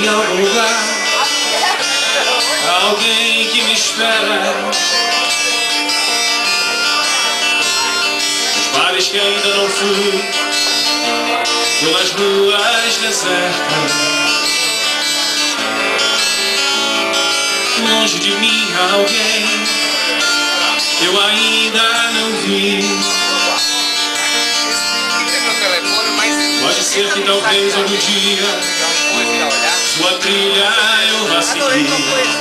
em algum lugar, alguém que me espera. Os bares que ainda não fui, pelas ruas desertas, longe de mim há alguém eu ainda não vi. Pode ser que talvez algum dia sua trilha eu vá seguir.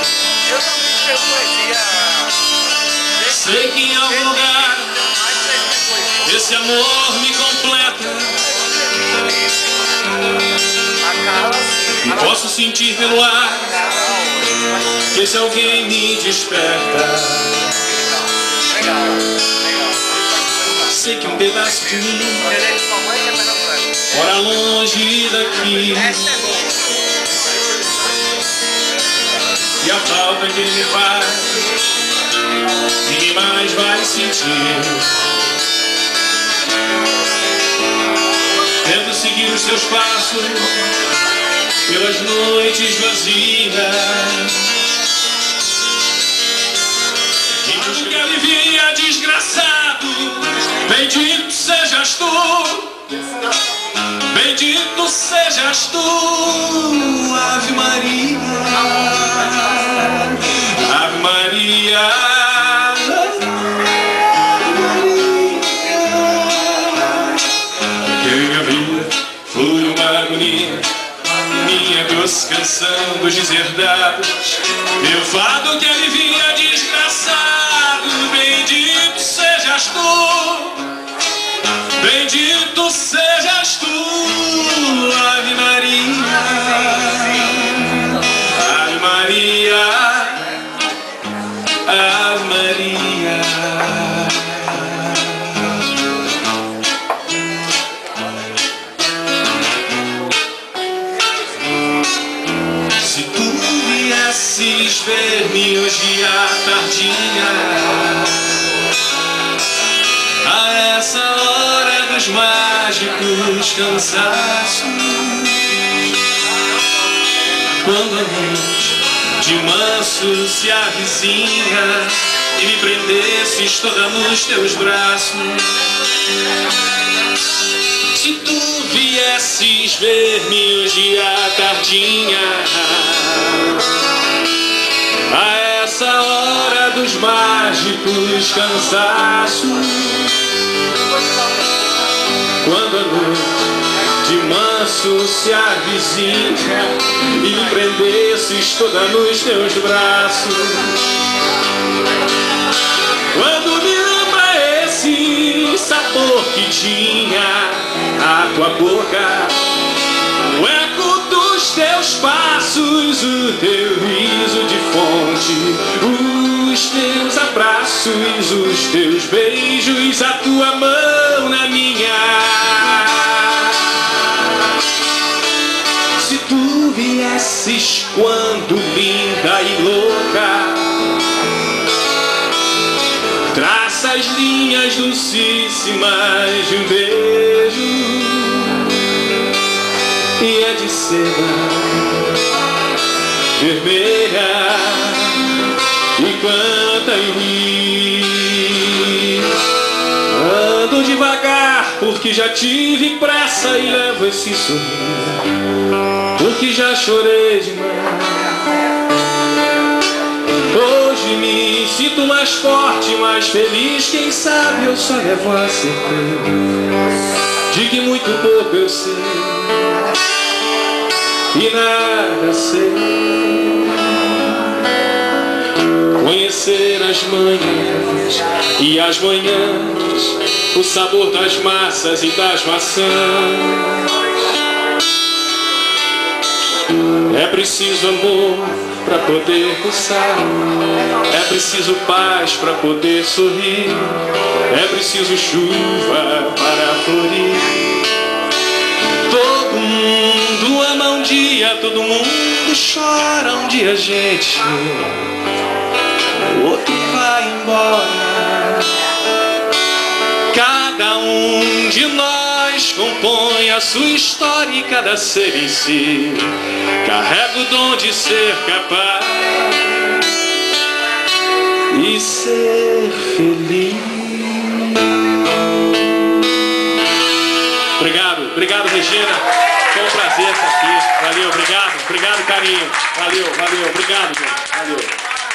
Sei que em algum lugar esse amor me completa, e posso sentir pelo ar que esse alguém me desperta. Sei que um pedaço de mim mora longe daqui, e a falta que ele me faz ninguém mais vai sentir. Tento seguir os seus passos pelas noites vazias, em busca de alivia desgraçado. Bendito sejas tu, bendito sejas tu, Ave Maria, Ave Maria, que minha vida foi uma agonia, minha doce canção dos deserdados, meu fado que alivia desgraçado. Bendito sejas tu, bendito sejas tu, Ave Maria, Ave Maria, Ave Maria. Se tu viesses ver-me hoje à tardinha, a essa hora dos mágicos cansaços, quando a noite de manso se avizinha e me prendesses toda nos teus braços, se tu viesses ver-me hoje à tardinha, a essa hora dos mágicos cansaços, quando a noite de manso se avizinha e me prendesses toda nos teus braços, quando me lembra esse sabor que tinha a tua boca, o eco dos teus passos, o teu riso de fonte, os teus abraços, os teus beijos, a tua mão na minha. Se tu viesses quando linda e louca, traça as linhas docíssimas de um beijo, e é de seda vermelha, enquanto eu rir, ando devagar porque já tive pressa e levo esse sorriso, porque já chorei demais. Hoje me sinto mais forte, mais feliz, quem sabe eu só levo a certeza de que muito pouco eu sei e nada sei. Conhecer as manhãs e as manhãs, o sabor das massas e das maçãs. É preciso amor para poder pulsar, é preciso paz para poder sorrir, é preciso chuva para florir. Todo mundo ama um dia, todo mundo chora um dia, gente, o outro vai embora. Cada um de nós compõe tem a sua história e cada ser em si carrega o dom de ser capaz e ser feliz. Obrigado, Regina. Foi um prazer estar aqui. Valeu, obrigado, carinho. Valeu, obrigado, gente. Valeu.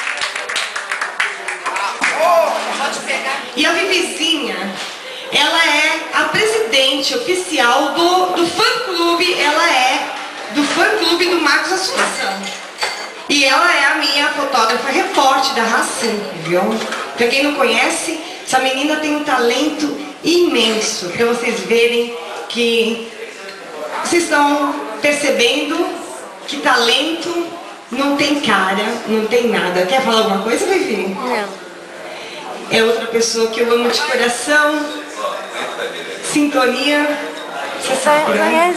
E a Vivizinha, ela é a presidente oficial do fã-clube, ela é do fã-clube do Marcos Assunção. E ela é a minha fotógrafa repórter da Racing, viu? Pra quem não conhece, essa menina tem um talento imenso, pra vocês verem que vocês estão percebendo que talento não tem cara, não tem nada. Quer falar alguma coisa, Vivi? Não. É outra pessoa que eu amo de coração. Sintonia. Você sabe, né?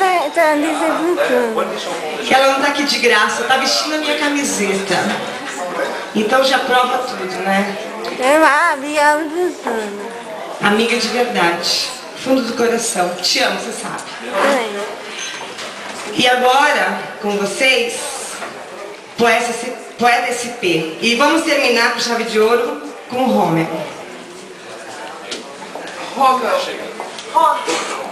Ela não tá aqui de graça, tá vestindo a minha camiseta. Então já prova tudo, né? Amiga de verdade. Fundo do coração. Te amo, você sabe. E agora, com vocês, Poeta SP. E vamos terminar com chave de ouro com o Romeu.